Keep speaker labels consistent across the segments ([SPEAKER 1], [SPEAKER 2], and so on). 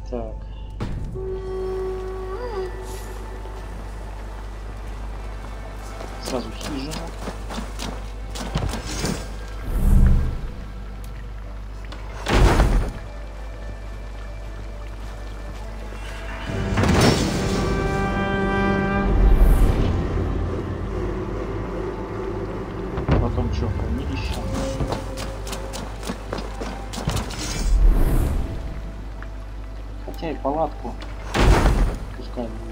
[SPEAKER 1] Так. Сразу хижину. Потом что, хранилище. Хотя и палатку пускай будет.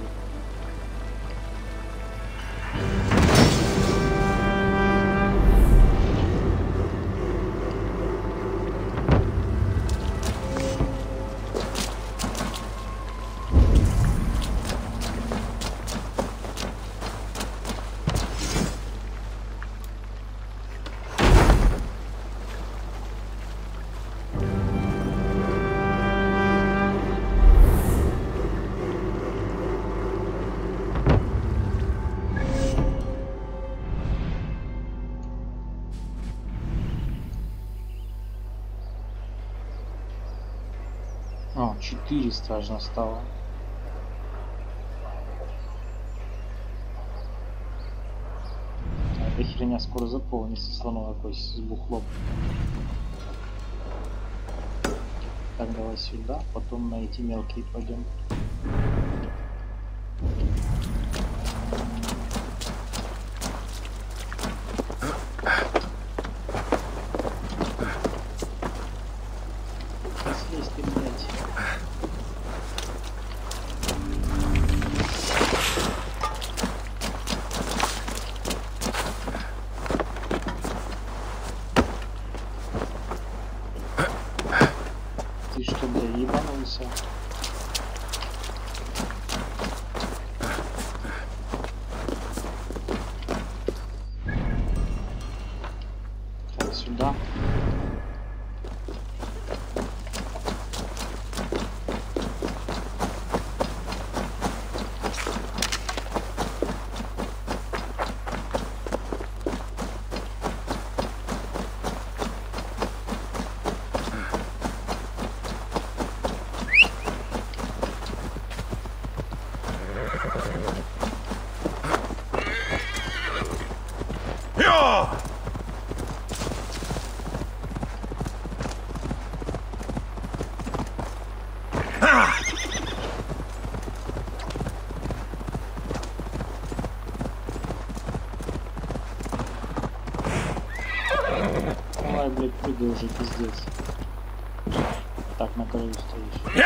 [SPEAKER 1] О, 400 аж настало. Эта херня скоро заполнится слоновой кость с бухлом. Так, давай сюда, потом на эти мелкие пойдем. Слезь ты, блядь. Ты что, бля, ебанулся? Так, сюда. Давай, блядь, прыгай уже, пиздец. Так, на краю стоишь.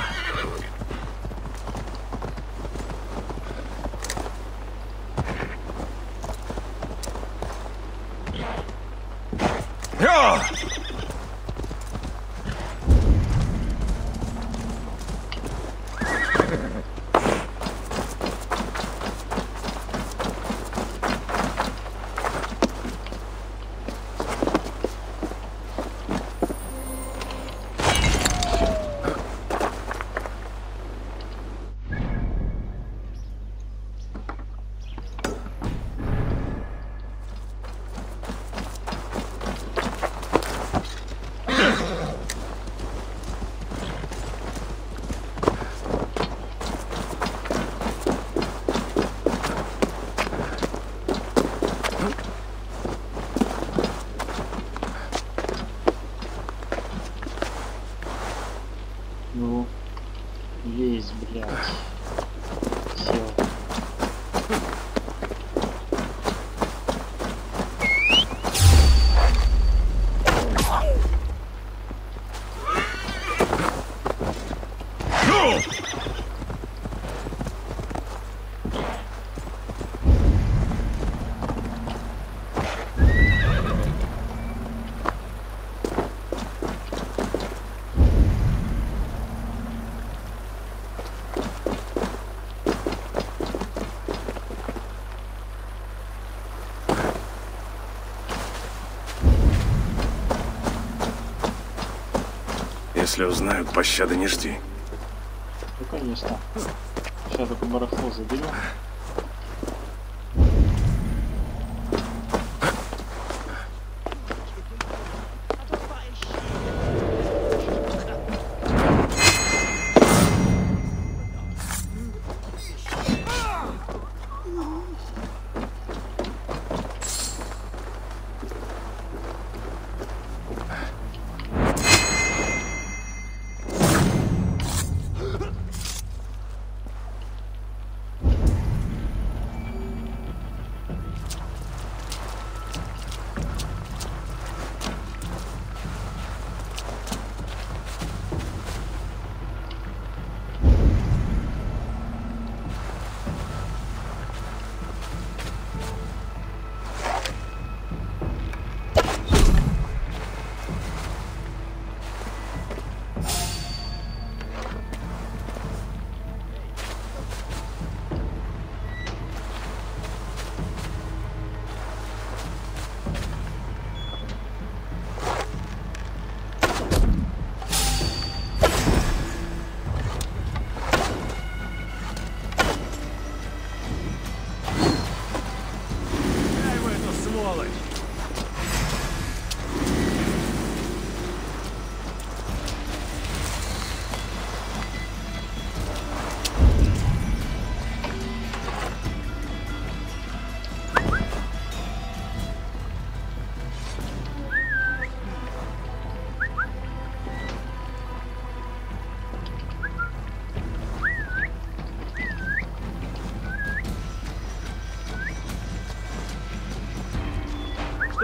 [SPEAKER 1] Ну, есть, блядь. Сел.
[SPEAKER 2] Если узнают, пощады не жди.
[SPEAKER 1] Ну, конечно. Сейчас только барахло заберем.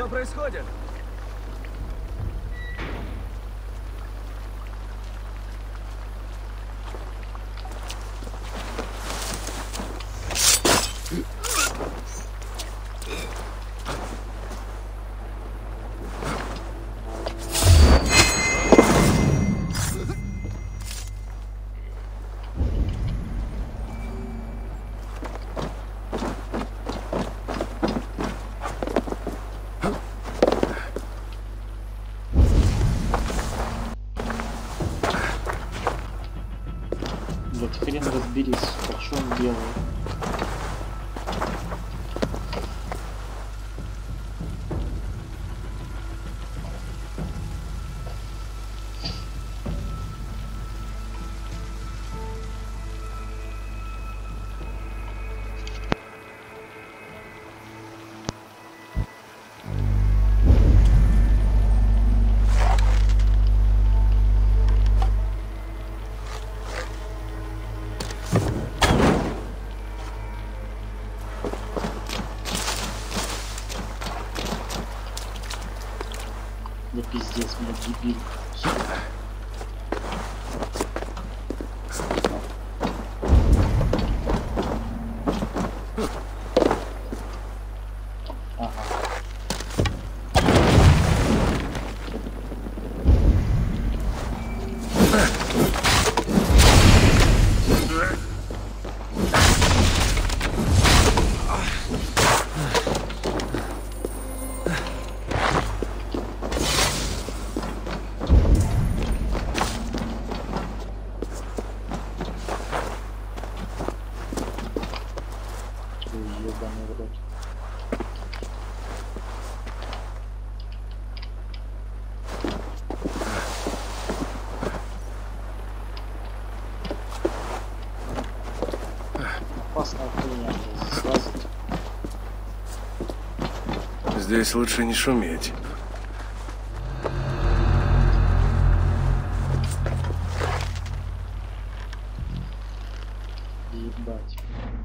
[SPEAKER 3] Что происходит?
[SPEAKER 1] Блять, хрен разберись, что он делает. Да пиздец, блядь, дебил. Ага. Ебаный в рот. Опасная хуйня, блядь, слазить.
[SPEAKER 2] Здесь лучше не шуметь.
[SPEAKER 1] Ебать.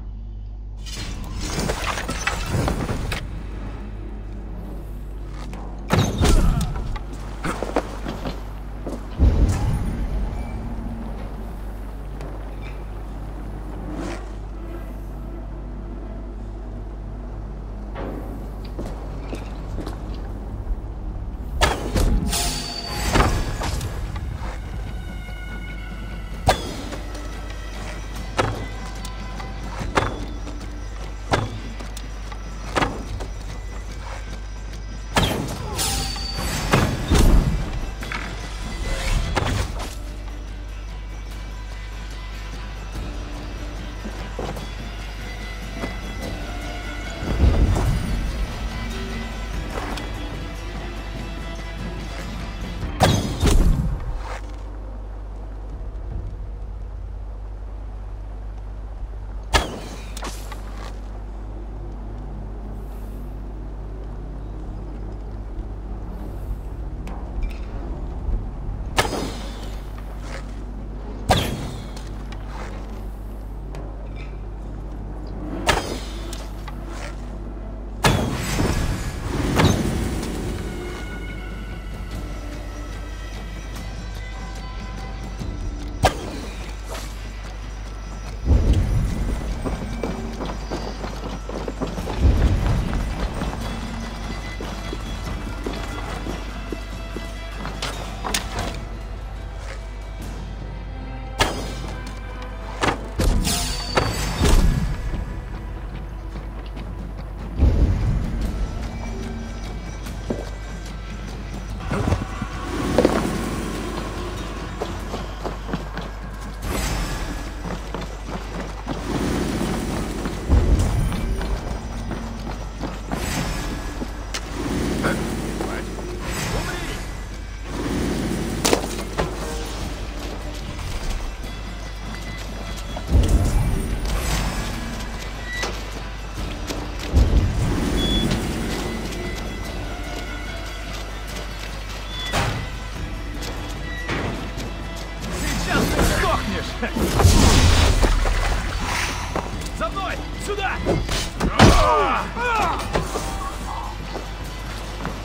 [SPEAKER 3] За мной! Сюда!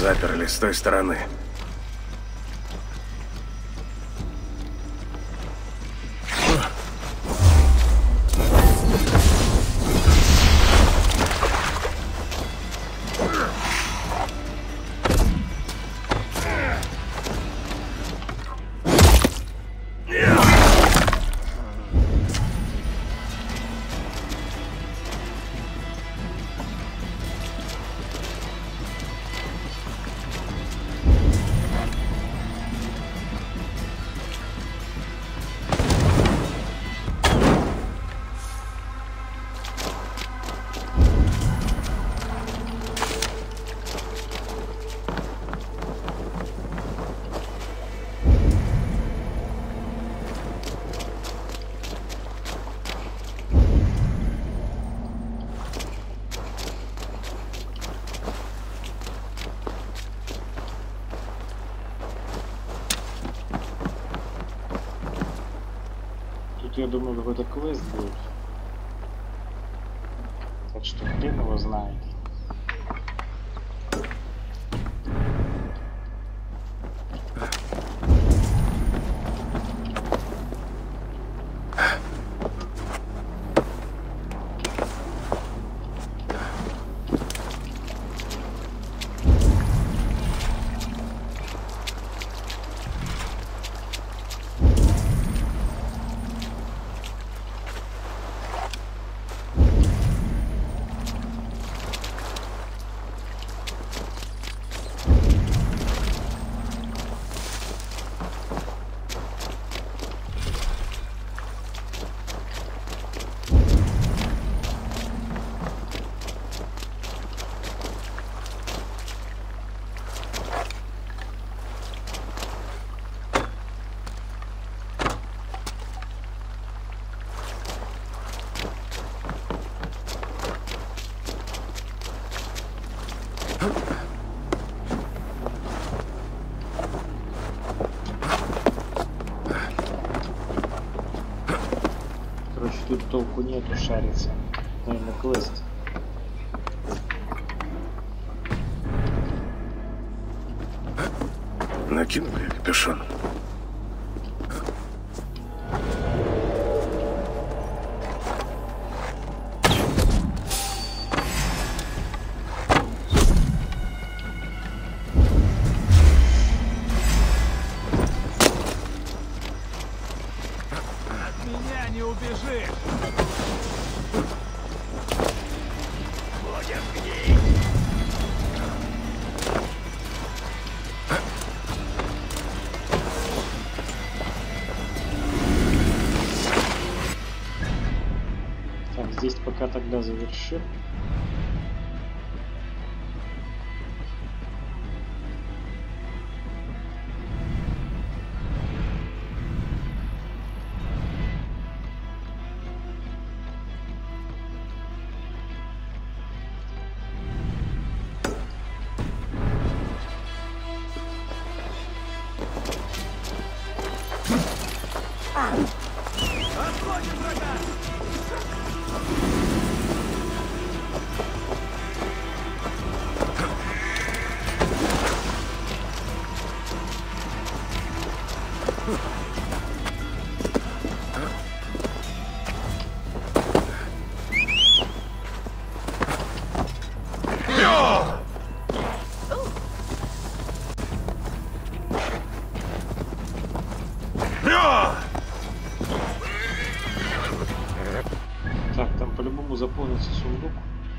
[SPEAKER 2] заперли с той стороны.
[SPEAKER 1] Я думаю, какой-то квест будет. Так что хрен его знает. Короче, тут толку нету шариться. Наверное, квест.
[SPEAKER 2] Накинули капюшон.
[SPEAKER 1] Так, здесь пока тогда завершим. Так, там по-любому заполнится сундук.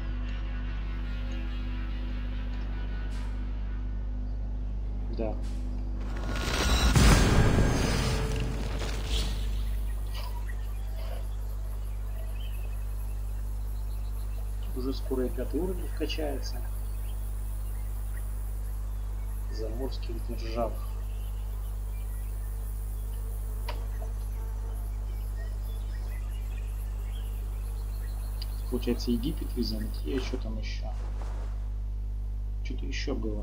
[SPEAKER 1] Да. Уже скоро и 5-й уровень вкачается. Заморских держав. Получается, Египет, Византия, что там еще? Что-то еще было.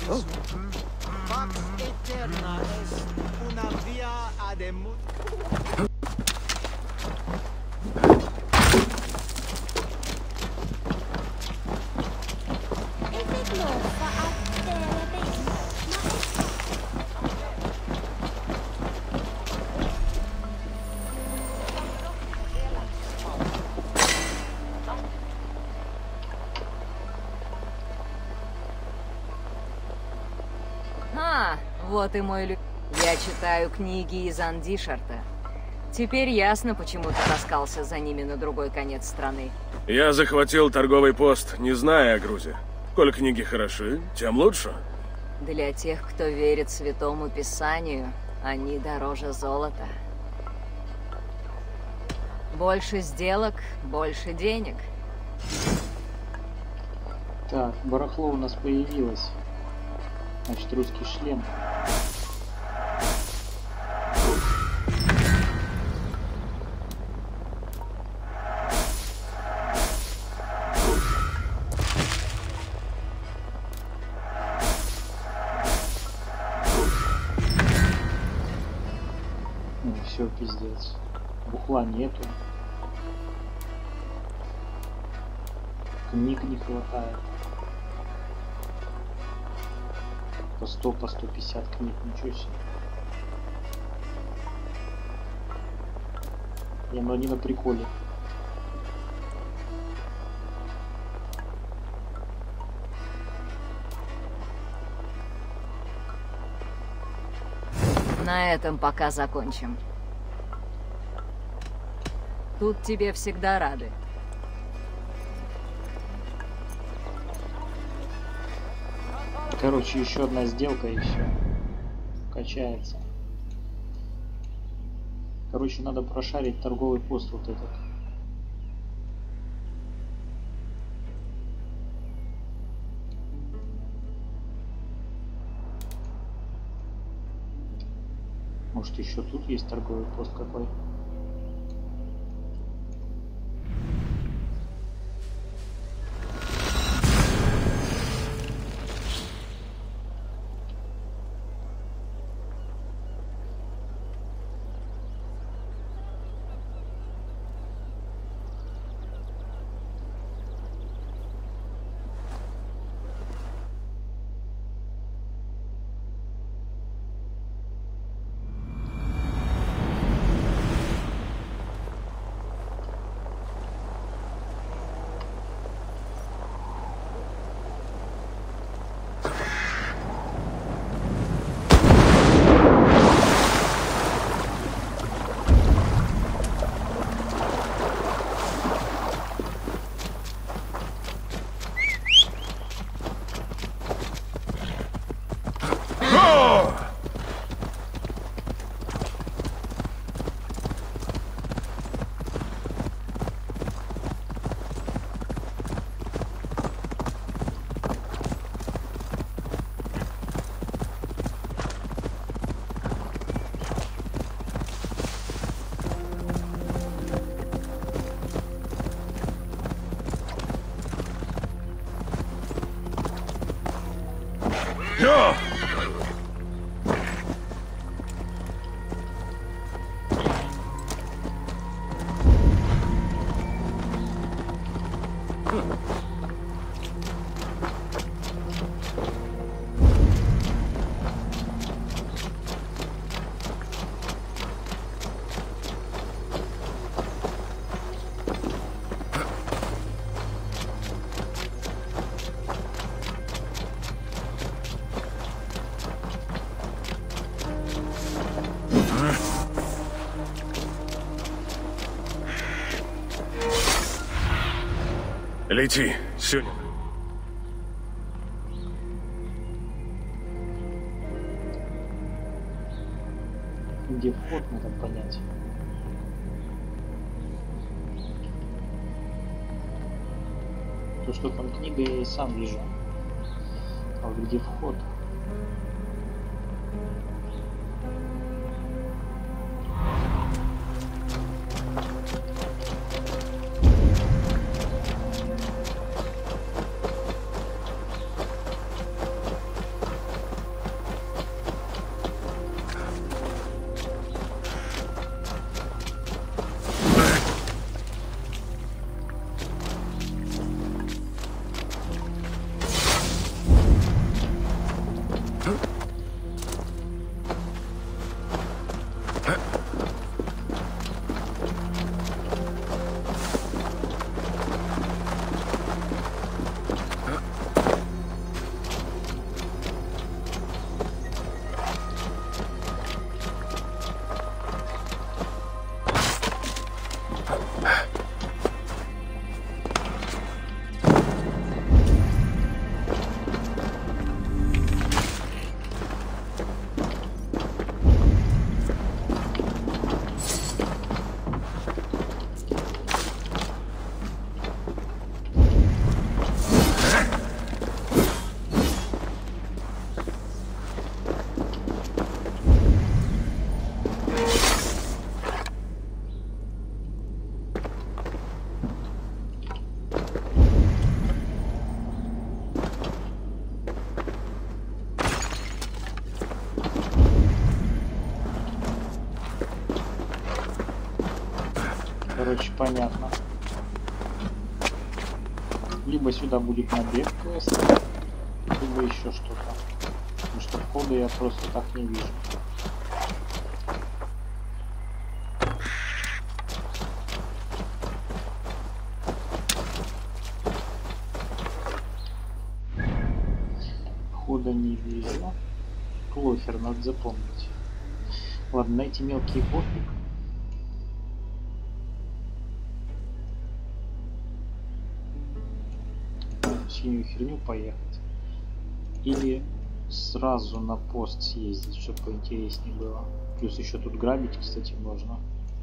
[SPEAKER 3] Pax eterna est una via ad
[SPEAKER 4] Вот и мой Я читаю книги из Андишарта. Теперь ясно, почему ты таскался за ними на другой конец страны.
[SPEAKER 2] Я захватил торговый пост, не зная о грузе. Коль книги хороши, тем лучше.
[SPEAKER 4] Для тех, кто верит Святому Писанию, они дороже золота. Больше сделок, больше денег.
[SPEAKER 1] Так, барахло у нас появилось. Значит, русский шлем. Ну все, пиздец. Бухла нету. Книг не хватает. По 100, по 150 книг, ничего себе. Не, ну они на приколе.
[SPEAKER 4] На этом пока закончим. Тут тебе всегда рады.
[SPEAKER 1] Короче, еще одна сделка и все. Качается. Короче, надо прошарить торговый пост вот этот. Может, еще тут есть торговый пост какой?
[SPEAKER 2] Лети, Сюнь.
[SPEAKER 1] Где вход, надо понять. То, что там книга, я и сам вижу. А вот где вход? короче, понятно. Либо сюда будет набег квест, либо еще что-то. Потому что входа я просто так не вижу. Входа не вижу. Плохер, надо запомнить. Ладно, найти мелкие пофиг. Синюю херню поехать. Или сразу на пост съездить, чтобы поинтереснее было. Плюс еще тут грабить, кстати, можно.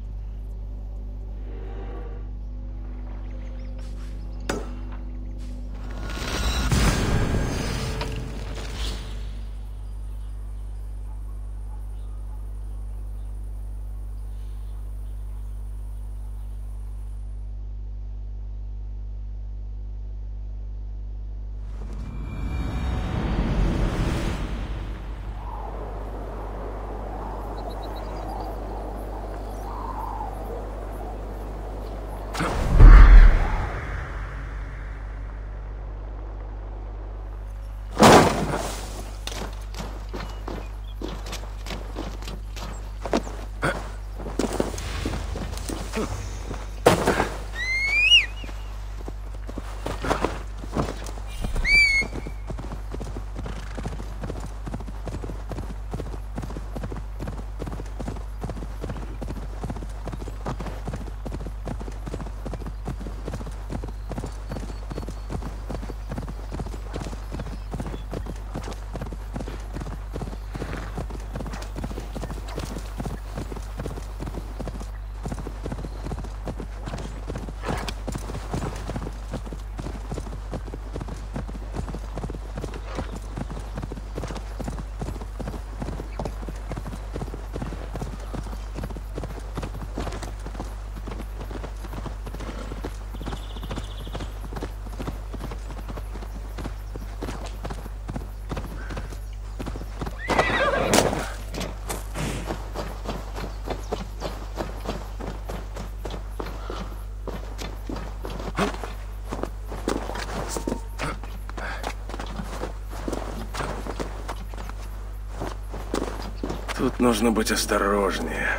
[SPEAKER 2] Тут нужно быть осторожнее.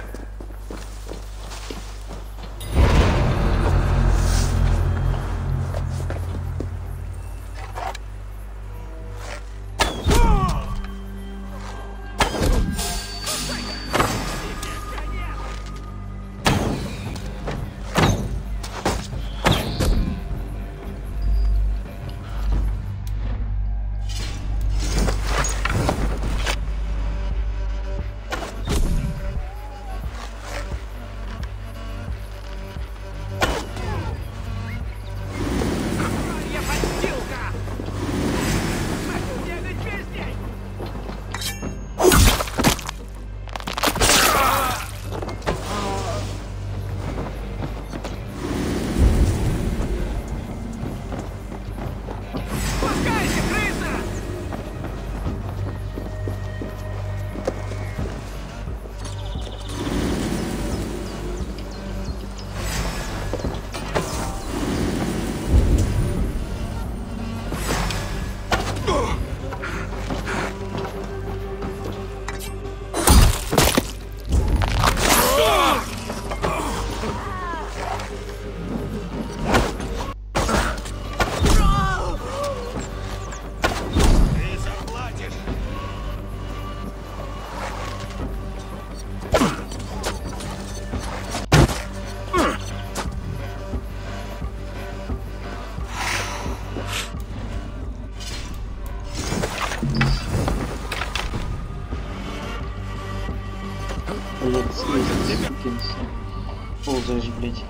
[SPEAKER 1] Ползаешь, блядь.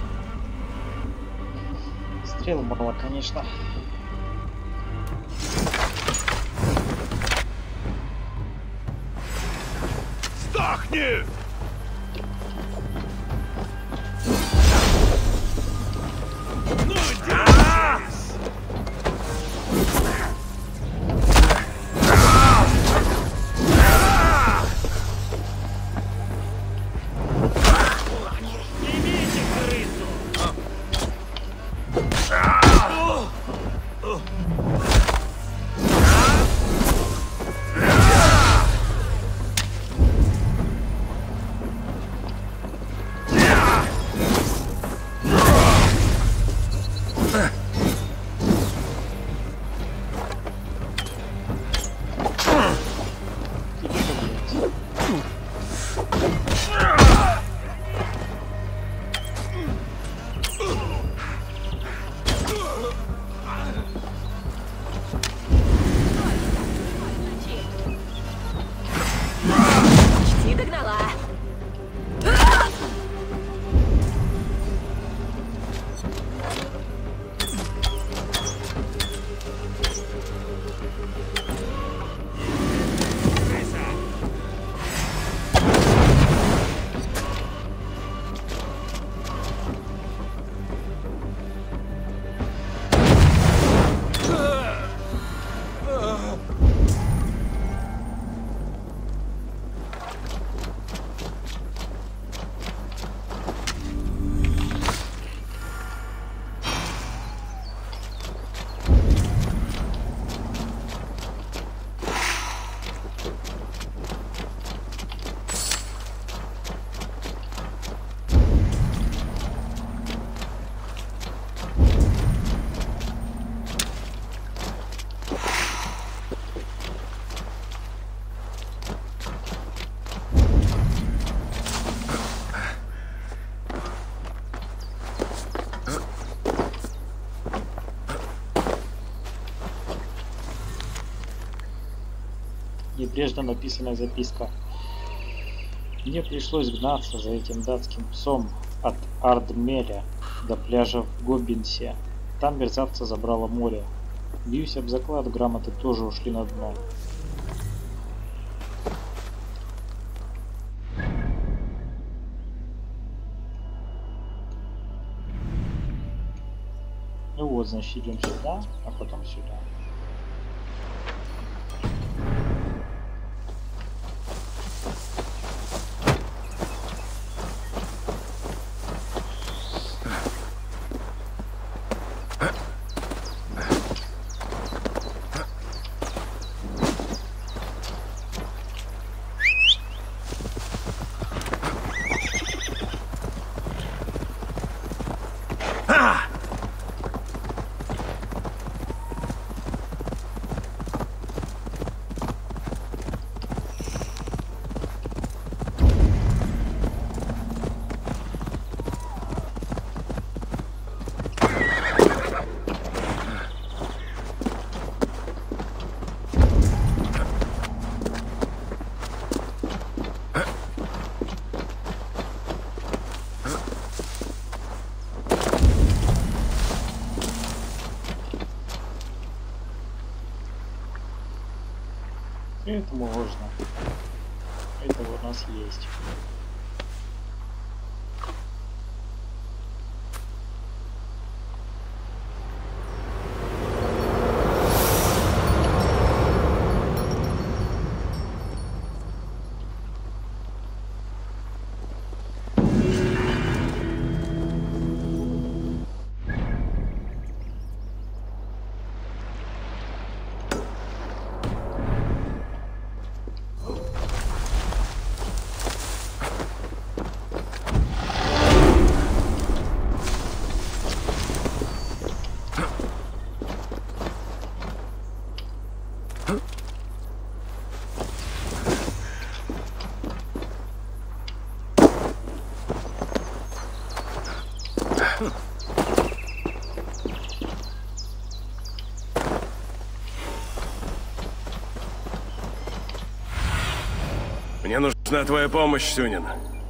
[SPEAKER 1] Стрел мало, конечно.
[SPEAKER 2] Сдохни!
[SPEAKER 4] Почти догнала.
[SPEAKER 1] Небрежно написанная записка. Мне пришлось гнаться за этим датским псом от Ардмеля до пляжа в Гоббинсе. Там мерзавца забрало море. Бьюсь об заклад, грамоты тоже ушли на дно. Ну вот, значит, идем сюда, а потом сюда. Это можно. Это у нас есть.
[SPEAKER 2] Мне нужна твоя помощь, Сюнин.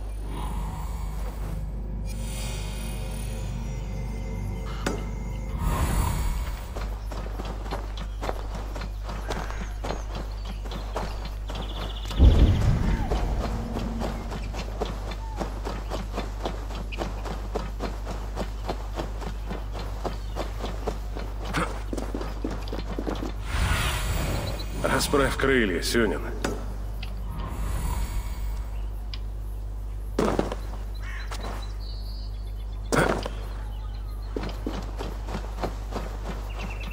[SPEAKER 2] Расправь крылья, Сюнин.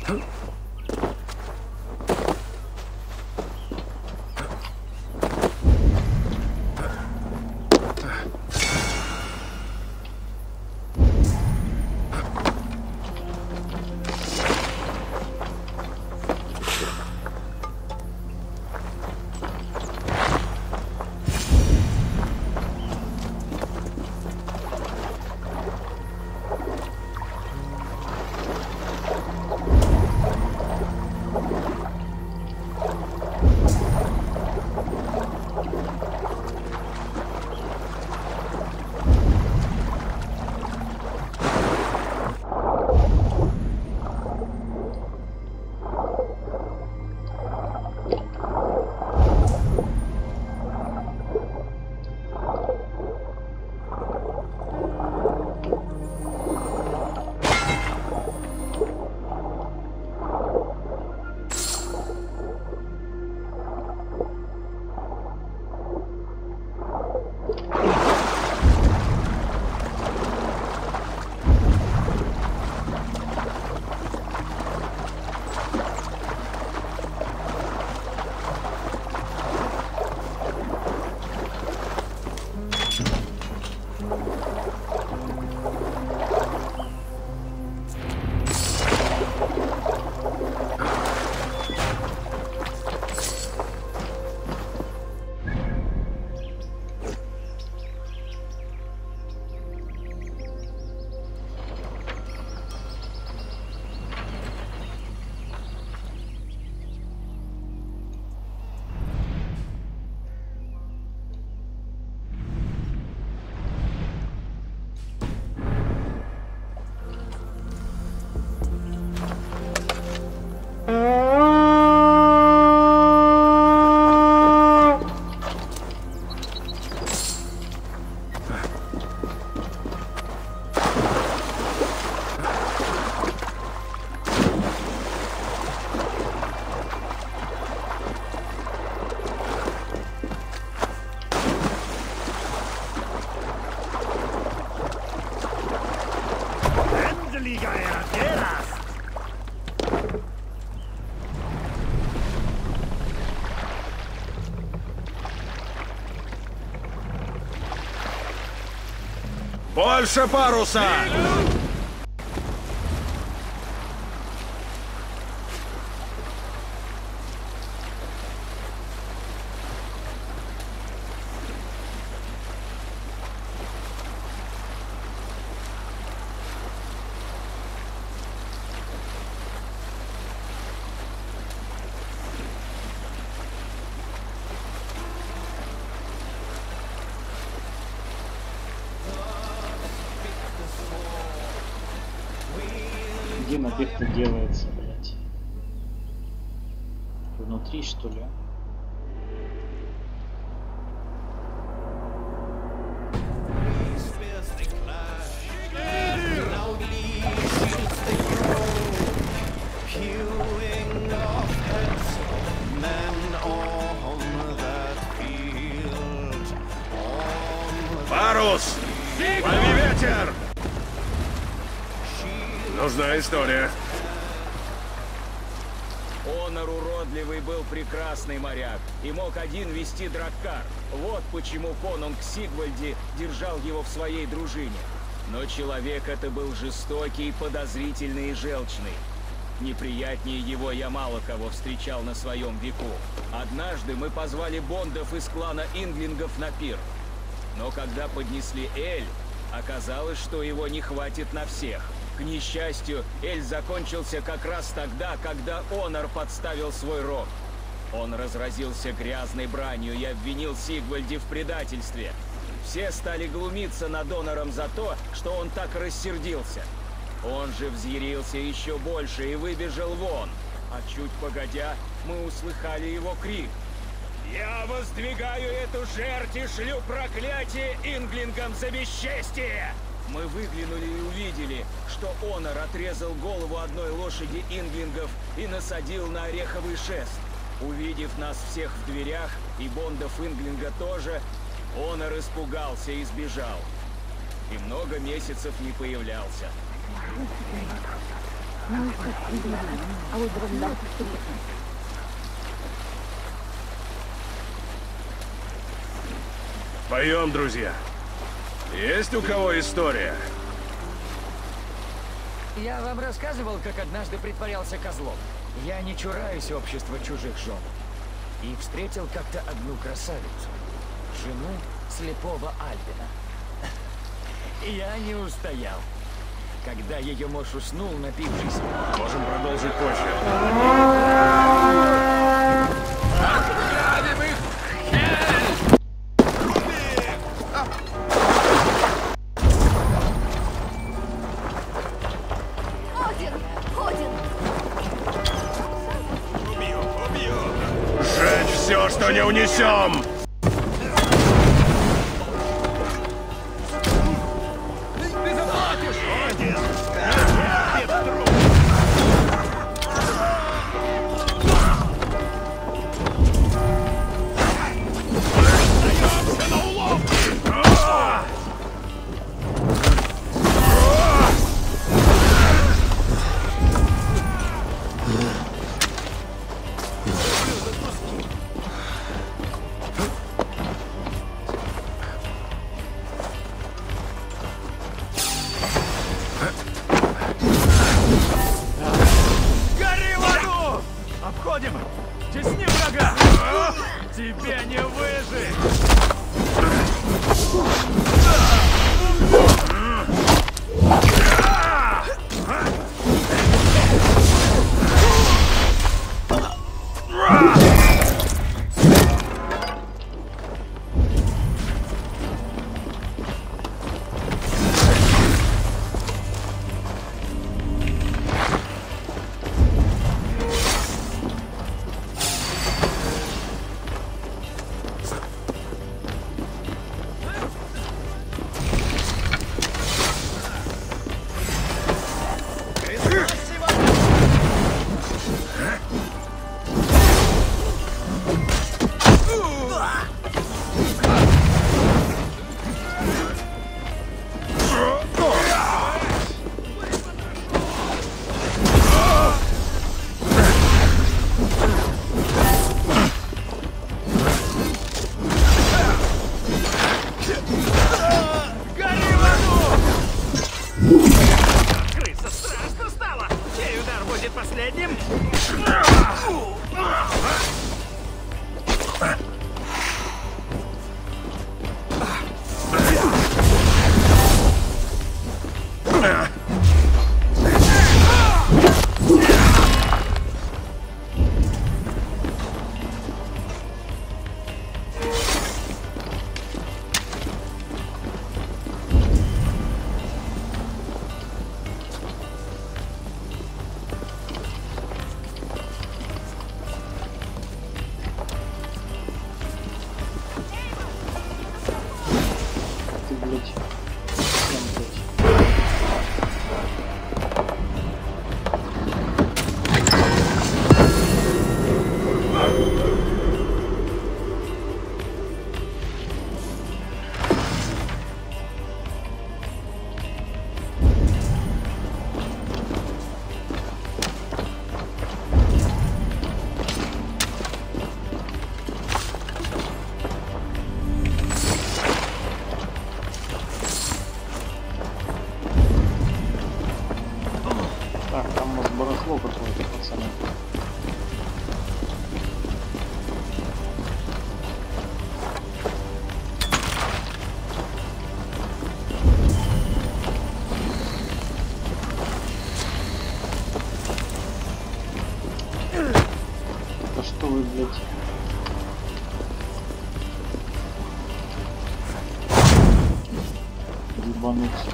[SPEAKER 2] Больше паруса!
[SPEAKER 1] Где набег-то делается, блядь? Внутри, что ли?
[SPEAKER 2] Парус! Лови ветер! Нужна история.
[SPEAKER 5] Онор уродливый был прекрасный моряк и мог один вести драккар. Вот почему конунг Сигвальди держал его в своей дружине. Но человек это был жестокий, подозрительный и желчный. Неприятнее его я мало кого встречал на своем веку. Однажды мы позвали бондов из клана инглингов на пир. Но когда поднесли эль, оказалось, что его не хватит на всех. К несчастью, эль закончился как раз тогда, когда Онор подставил свой рог. Он разразился грязной бранью и обвинил Сигвальди в предательстве. Все стали глумиться над Онором за то, что он так рассердился. Он же взъярился еще больше и выбежал вон. А чуть погодя, мы услыхали его крик. «Я воздвигаю эту жерть и шлю проклятие инглингам за бесчестие!» Мы выглянули и увидели, что Онор отрезал голову одной лошади инглингов и насадил на ореховый шест. Увидев нас всех в дверях, и бондов инглинга тоже, Онор испугался и сбежал. И много месяцев не появлялся.
[SPEAKER 2] Поем, друзья. Есть у кого история?
[SPEAKER 6] Я вам рассказывал, как однажды притворялся козлом. Я не чураюсь общества чужих жен. И встретил как-то одну красавицу. Жену слепого Альбина. Я не устоял. Когда ее муж уснул, напившись...
[SPEAKER 2] Можем продолжить позже. Сжечь все, что не унесем!
[SPEAKER 6] Гори в аду! Обходим! Тесни врага! Тебе не выжить! Крыса страшно стало! Чей удар будет последним?
[SPEAKER 1] Ты, блядь. Всем, блядь. Так, там у нас барахло какое-то, пацаны. Да что вы, блядь? Ебануться.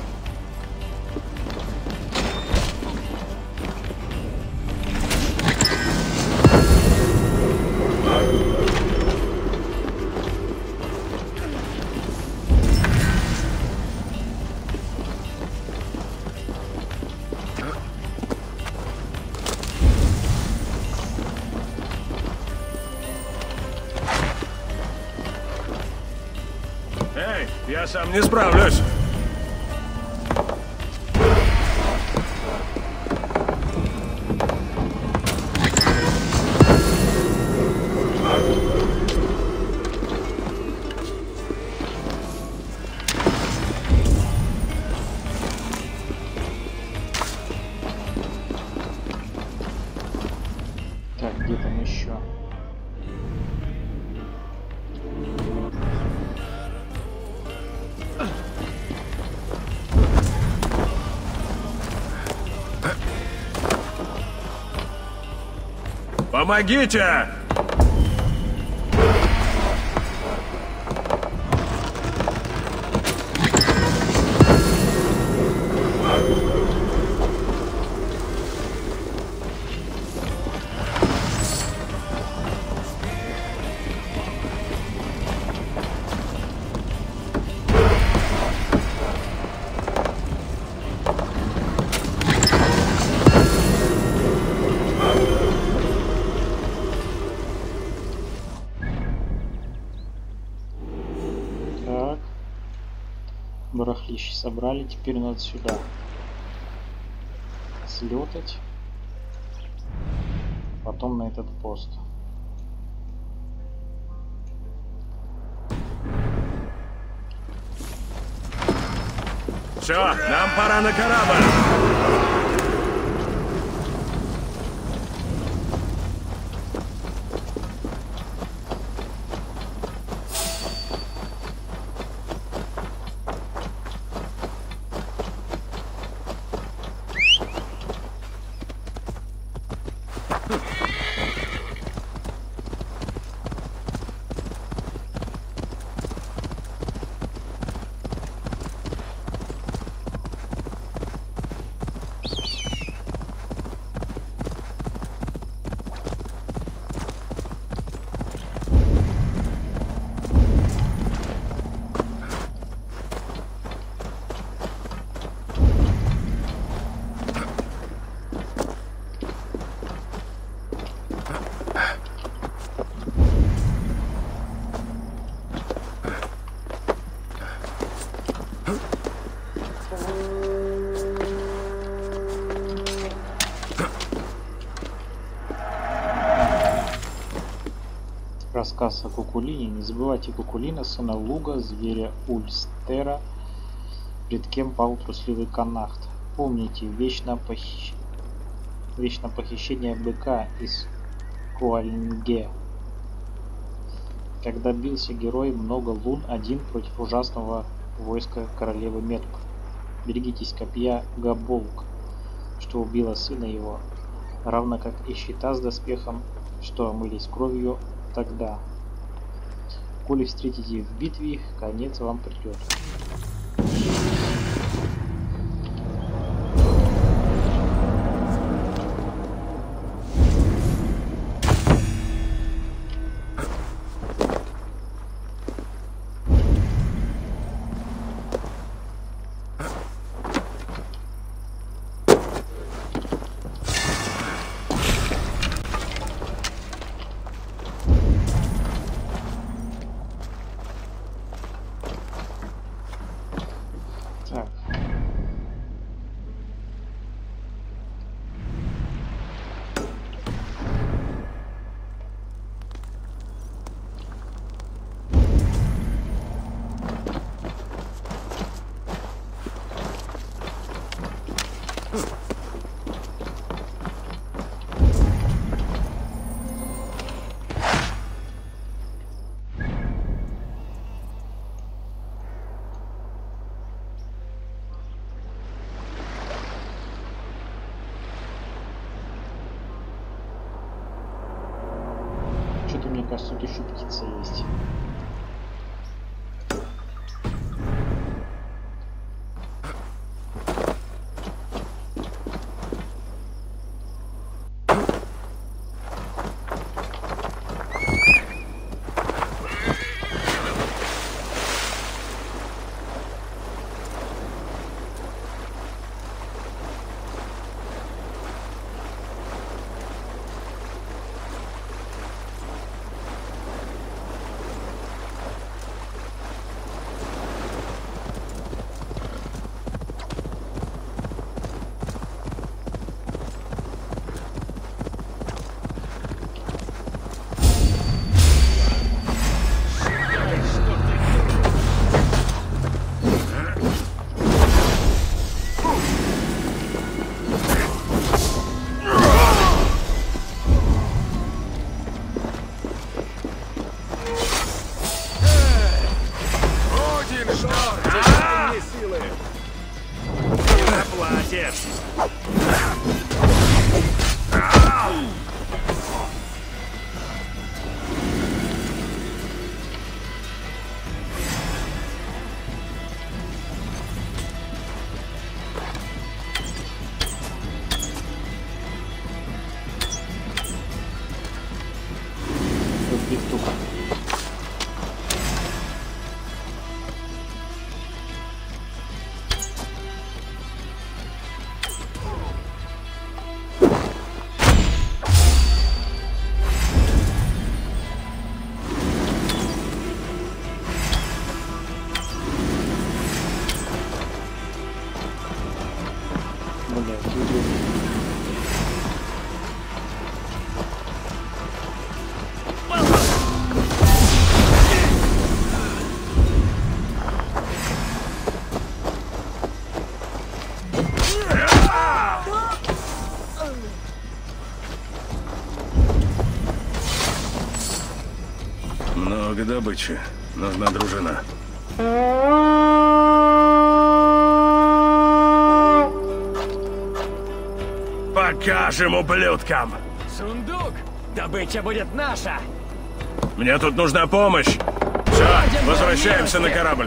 [SPEAKER 2] Эй, я сам не справлюсь.
[SPEAKER 1] Так, где там еще?
[SPEAKER 2] Помогите!
[SPEAKER 1] Так. Барахлище собрали, теперь надо сюда слетать. Потом на этот пост.
[SPEAKER 2] Все, нам пора на корабль!
[SPEAKER 1] Рассказ о Кукулине. Не забывайте Кукулина, сына Луга, зверя Ульстера, пред кем пал трусливый Канахт. Помните, вечно похищение быка из Куальнге. Когда бился герой много лун один против ужасного войска королевы Метк. Берегитесь копья Габолк, что убило сына его, равно как и щита с доспехом, что омылись кровью тогда. Коли встретите в битве, конец вам придет. Так. Что-то мне кажется, тут еще птица есть.
[SPEAKER 2] Много добычи. Нужна дружина. Покажем ублюдкам!
[SPEAKER 6] Сундук! Добыча будет наша!
[SPEAKER 2] Мне тут нужна помощь! Все, возвращаемся на корабль.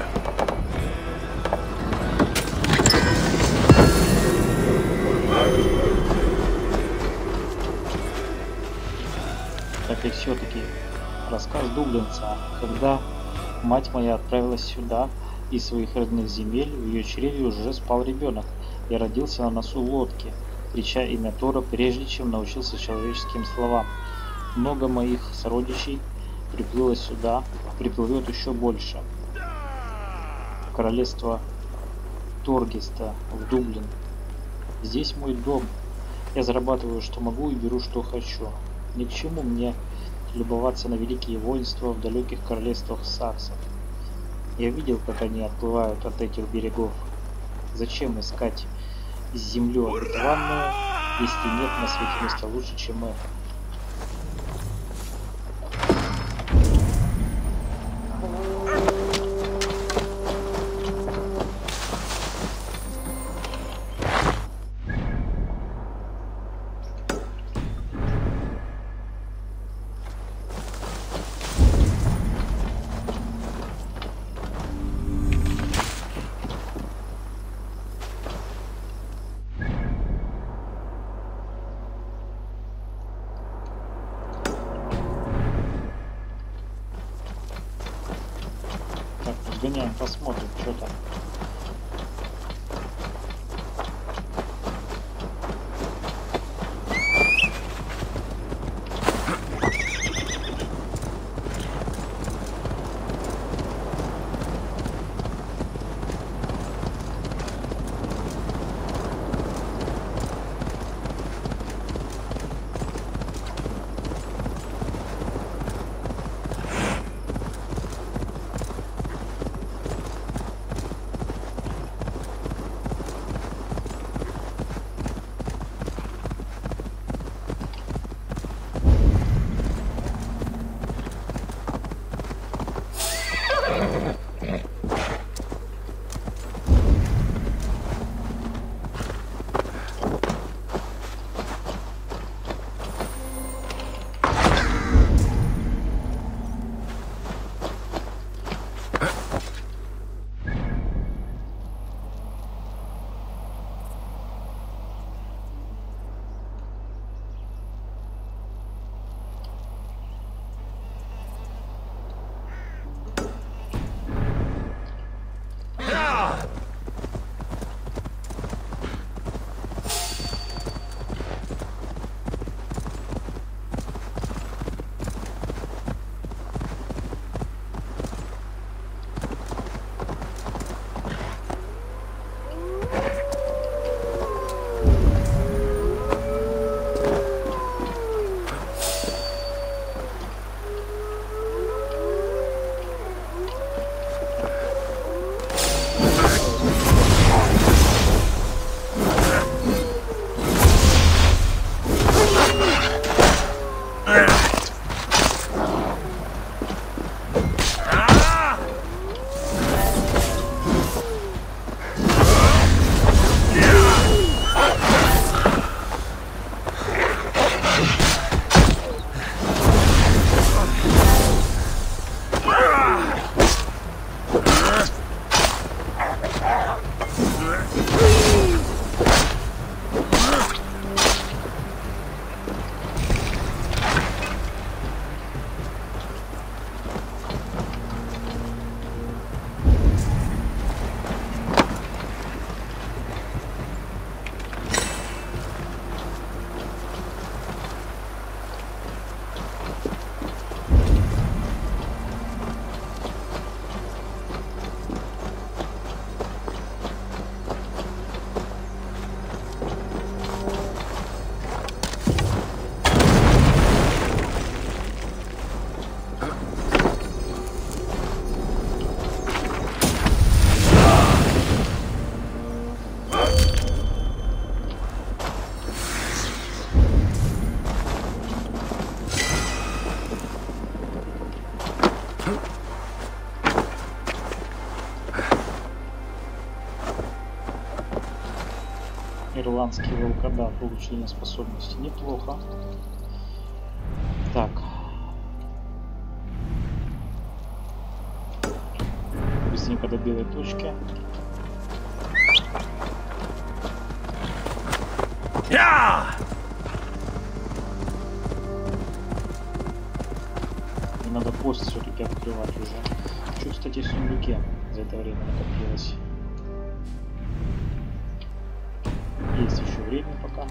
[SPEAKER 1] Так и все-таки рассказ дублинца. Когда мать моя отправилась сюда из своих родных земель, в ее чреве уже спал ребенок. Я родился на носу лодки, крича имя Тора, прежде чем научился человеческим словам. Много моих сородичей приплыло сюда, приплывет еще больше. В королевство Торгиста, в Дублин. Здесь мой дом. Я зарабатываю, что могу, и беру, что хочу. Ни к чему мне любоваться на великие воинства в далеких королевствах саксов. Я видел, как они отплывают от этих берегов. Зачем искать землю обетованную, если нет на свете места лучше, чем это? Сгоняем, посмотрим, что там. Иландский волкодав, улучшение способности. Неплохо. Так. Быстренько до белой точки. И надо пост все-таки открывать уже. Что, кстати, в сундуке за это время накопилось? Есть еще время пока.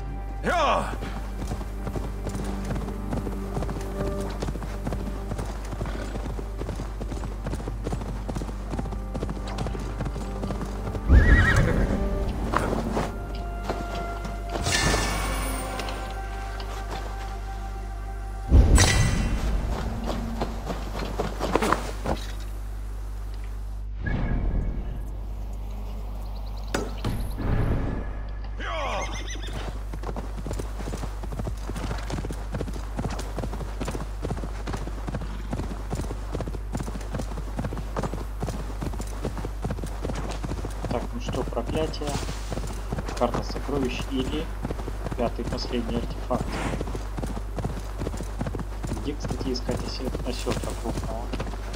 [SPEAKER 1] Так, ну что, проклятие, карта сокровищ или пятый последний артефакт. Где, кстати, искать осетра крупного?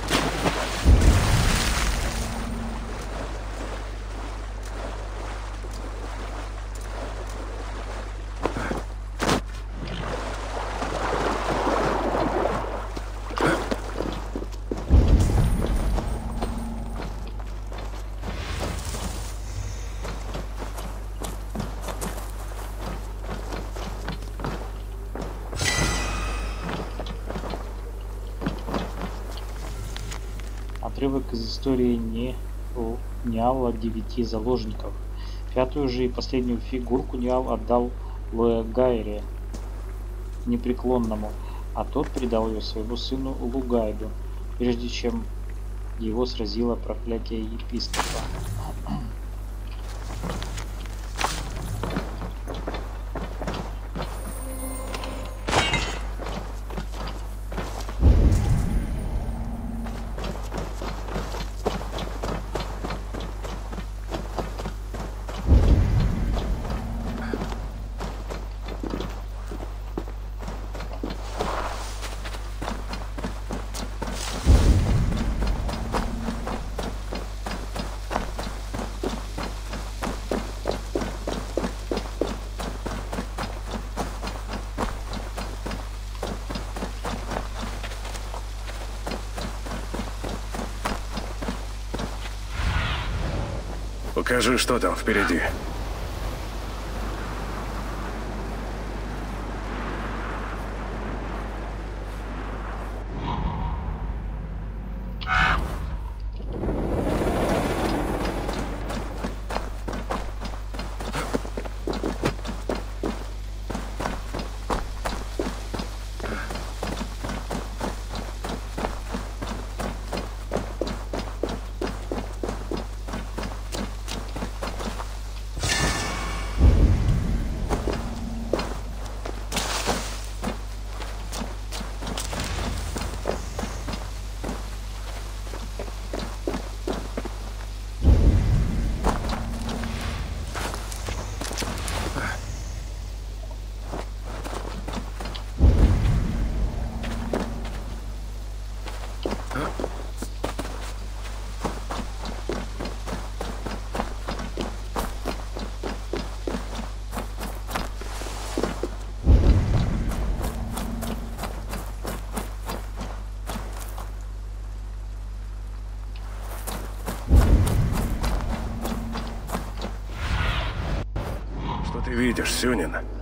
[SPEAKER 1] Отрывок из истории Ниала 9 заложников. Пятую же и последнюю фигурку Ниал отдал Луэгайре непреклонному, а тот передал ее своему сыну Лугайду, прежде чем его сразило проклятие епископа.
[SPEAKER 2] Покажи, что там впереди. Что ты видишь, Сюнин?